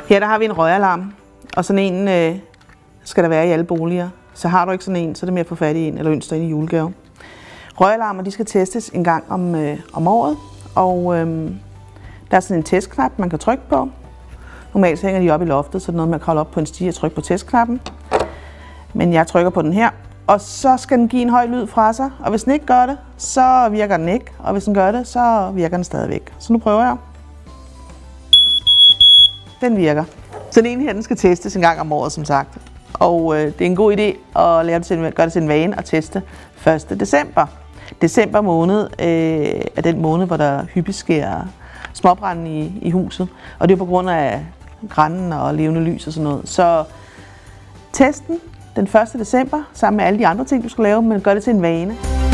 Her der har vi en røgalarm, og sådan en skal der være i alle boliger. Så har du ikke sådan en, så er det med at få fat i en, eller ønsker en i julegave. Røgalarmer, de skal testes en gang om året, og der er sådan en testknap, man kan trykke på. Normalt så hænger de op i loftet, så det er noget, man kan holde op på en stige og trykke på testknappen. Men jeg trykker på den her, og så skal den give en høj lyd fra sig, og hvis den ikke gør det, så virker den ikke, og hvis den gør det, så virker den stadigvæk. Så nu prøver jeg. Den virker. Så den ene her, den skal testes en gang om året, som sagt. Og det er en god idé at gøre det til en vane og teste 1. december. December måned er den måned, hvor der hyppigt sker småbrande i huset. Og det er på grund af grænden og levende lys og sådan noget. Så testen den 1. december sammen med alle de andre ting, du skal lave, men gør det til en vane.